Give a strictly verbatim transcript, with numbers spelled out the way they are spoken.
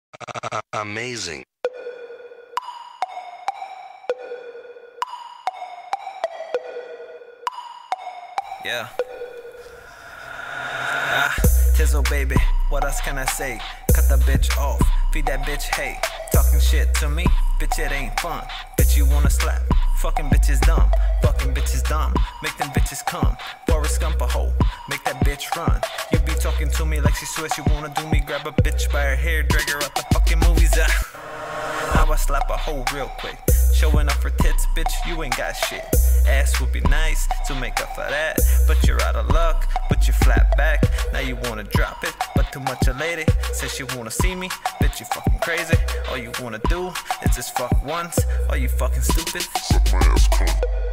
Uh, amazing. Yeah. Ah, Tizzle baby, what else can I say? Cut the bitch off, feed that bitch hate. Talking shit to me, bitch it ain't fun. Bitch you wanna slap, fucking bitch is dumb. Fucking bitch is dumb, make them bitches come. Forrest Gump a hoe, make that bitch run. You be talking to me like she swears she wanna do me. Grab a bitch by her hair, drag her out the fucking movies. Ah. Now I slap a hoe real quick. Showing off her tits, bitch, you ain't got shit. Ass would be nice to make up for that, but you're out of luck, but you flat back. Now you wanna drop it, but too much a lady says she wanna see me. Bitch, you fucking crazy. All you wanna do is just fuck once. Are you fucking stupid? Suck my ass, cunt.